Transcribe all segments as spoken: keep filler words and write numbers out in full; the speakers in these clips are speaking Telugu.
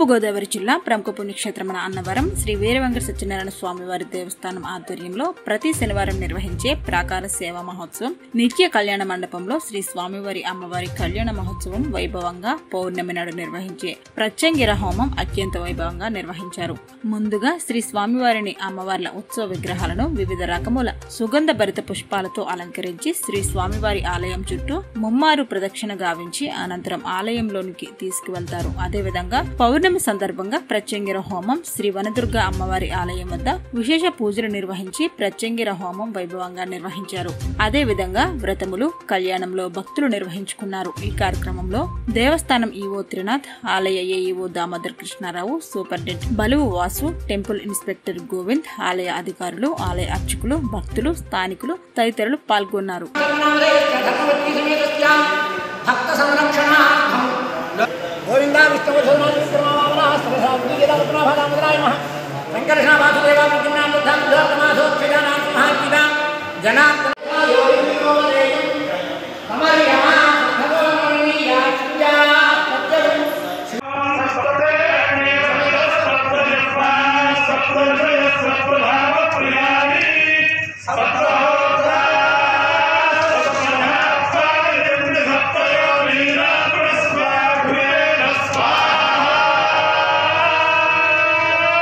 తూర్పు గోదావరి జిల్లా ప్రముఖ పుణ్యక్షేత్రమైన అన్నవరం శ్రీ వీర వెంకట సత్యనారాయణ స్వామి వారి దేవస్థానం ఆధ్వర్యంలో ప్రతి శనివారం నిర్వహించే ప్రాకార సేవా మహోత్సవం నిత్య కళ్యాణ మండపంలో శ్రీ స్వామివారి అమ్మవారి కళ్యాణ మహోత్సవం వైభవంగా పౌర్ణమి నాడు నిర్వహించే ప్రత్యంగిర హోమం అత్యంత వైభవంగా నిర్వహించారు. ముందుగా శ్రీ స్వామివారిని అమ్మవార్ల ఉత్సవ విగ్రహాలను వివిధ రకముల సుగంధ భరిత పుష్పాలతో అలంకరించి శ్రీ స్వామివారి ఆలయం చుట్టూ ముమ్మారు ప్రదక్షిణ గావించి అనంతరం ఆలయంలోనికి తీసుకువెళ్తారు. అదేవిధంగా పౌర్ణమి సందర్భంగా ప్రత్యంగిర హోమం శ్రీ వనదుర్గ అమ్మవారి ఆలయం వద్ద విశేష పూజలు నిర్వహించి ప్రత్యంగిర హోమం వైభవంగా నిర్వహించారు. అదే విధంగా వ్రతములు కళ్యాణంలో భక్తులు నిర్వహించుకున్నారు. ఈ కార్యక్రమంలో దేవస్థానం ఈవో త్రినాథ్, ఆలయ AEO Damodar Krishnarao, superintendent Baluvu Vasu, temple inspector Govind, ఆలయ అధికారులు, ఆలయ అర్చకులు, భక్తులు, స్థానికులు తదితరులు పాల్గొన్నారు. భక్త సంరక్షణార్థం గోవిందా విష్ణువర్ధనాయ సంకర్షణ వాసుదేవ జనార్దన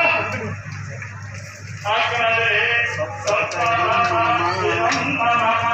Sat